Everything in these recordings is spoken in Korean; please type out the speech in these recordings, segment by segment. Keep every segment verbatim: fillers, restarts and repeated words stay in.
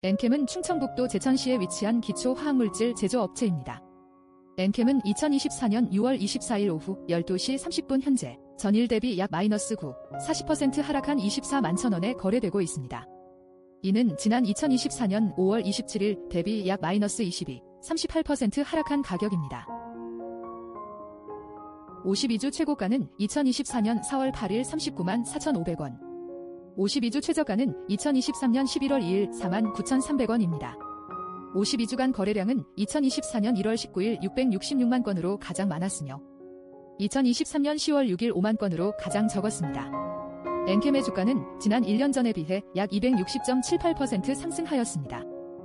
엔캠은 충청북도 제천시에 위치한 기초화학물질 제조업체입니다. 엔캠은 이천이십사년 유월 이십사일 오후 열두 시 삼십 분 현재 전일 대비 약 마이너스 구, 사십 퍼센트 하락한 이십사만 천원에 거래되고 있습니다. 이는 지난 이천이십사년 오월 이십칠일 대비 약 마이너스 이십이, 삼십팔 퍼센트 하락한 가격입니다. 오십이 주 최고가는 이천이십사년 사월 팔일 삼십구만 사천오백 원, 오십이 주 최저가는 이천이십삼년 십일월 이일 사만 구천삼백 원입니다. 오십이 주간 거래량은 이천이십사년 일월 십구일 육백육십육만 건으로 가장 많았으며 이천이십삼년 시월 육일 오만 건으로 가장 적었습니다. 엔캠의 주가는 지난 일 년 전에 비해 약 이백육십 점 칠팔 퍼센트 상승하였습니다.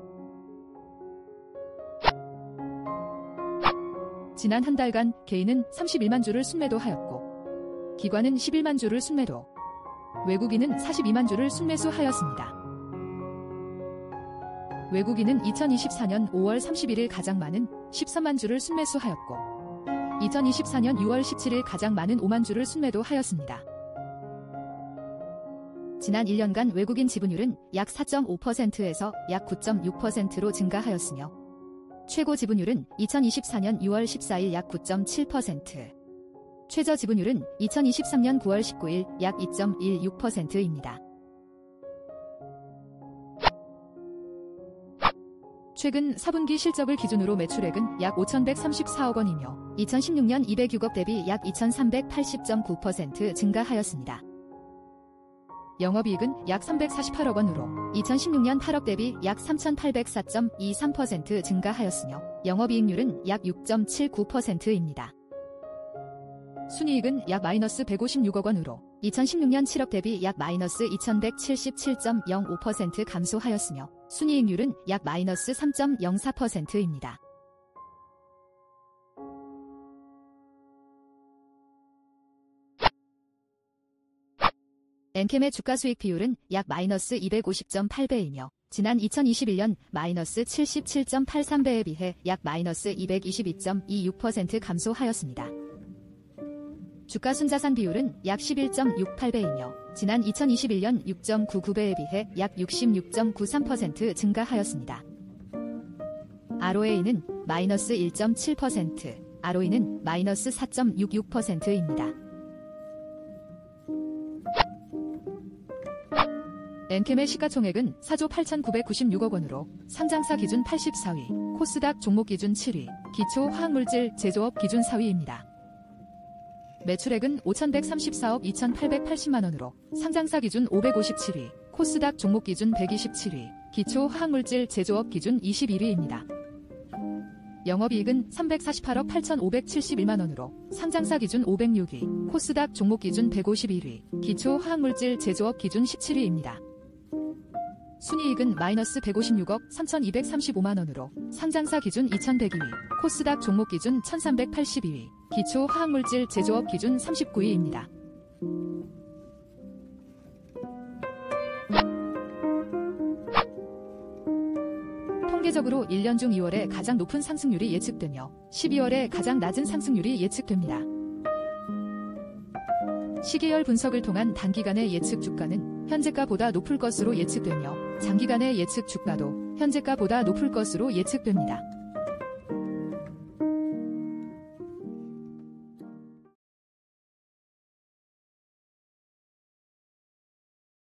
지난 한 달간 개인은 삼십일만 주를 순매도하였고 기관은 십일만 주를 순매도, 외국인은 사십이만 주를 순매수하였습니다. 외국인은 이천이십사년 오월 삼십일일 가장 많은 십삼만 주를 순매수하였고 이천이십사년 유월 십칠일 가장 많은 오만 주를 순매도하였습니다. 지난 일 년간 외국인 지분율은 약 사 점 오 퍼센트에서 약 구 점 육 퍼센트로 증가하였으며 최고 지분율은 이천이십사년 유월 십사일 약 구 점 칠 퍼센트, 최저 지분율은 이천이십삼년 구월 십구일 약 이 점 일육 퍼센트입니다. 최근 사 분기 실적을 기준으로 매출액은 약 오천백삼십사억 원이며 이천십육년 이백육억 대비 약 이천삼백팔십 점 구 퍼센트 증가하였습니다. 영업이익은 약 삼백사십팔억 원으로 이천십육년 팔억 대비 약 삼천팔백사 점 이삼 퍼센트 증가하였으며 영업이익률은 약 육 점 칠구 퍼센트입니다. 순이익은 약 마이너스 백오십육억 원으로 이천십육년 칠억 대비 약 마이너스 이천백칠십칠 점 영오 퍼센트 감소하였으며 순이익률은 약 마이너스 삼 점 영사 퍼센트입니다. 엔캠의 주가수익 비율은 약 마이너스 이백오십 점 팔 배이며 지난 이천이십일년 마이너스 칠십칠 점 팔삼 배에 비해 약 마이너스 이백이십이 점 이육 퍼센트 감소하였습니다. 주가 순자산 비율은 약 십일 점 육팔 배이며 지난 이천이십일년 육 점 구구 배에 비해 약 육십육 점 구삼 퍼센트 증가하였습니다. 알오에이는 마이너스 일 점 칠 퍼센트, 알오이는 마이너스 사 점 육육 퍼센트입니다. 엔캠의 시가총액은 사조 팔천구백구십육억 원으로 상장사 기준 팔십사 위, 코스닥 종목 기준 칠 위, 기초 화학물질 제조업 기준 사 위입니다. 매출액은 오천백삼십사억 이천팔백팔십만 원으로 상장사 기준 오백오십칠 위, 코스닥 종목 기준 백이십칠 위, 기초 화학물질 제조업 기준 이십일 위입니다. 영업이익은 삼백사십팔억 팔천오백칠십일만 원으로 상장사 기준 오백육 위, 코스닥 종목 기준 백오십일 위, 기초 화학물질 제조업 기준 십칠 위입니다. 순이익은 마이너스 백오십육억 삼천이백삼십오만 원으로 상장사 기준 이천백 위, 코스닥 종목 기준 천삼백팔십이 위, 기초 화학물질 제조업 기준 삼십구 위입니다. 통계적으로 일 년 중 이월에 가장 높은 상승률이 예측되며 십이월에 가장 낮은 상승률이 예측됩니다. 시계열 분석을 통한 단기간의 예측 주가는 현재가보다 높을 것으로 예측되며 장기간의 예측 주가도 현재가보다 높을 것으로 예측됩니다.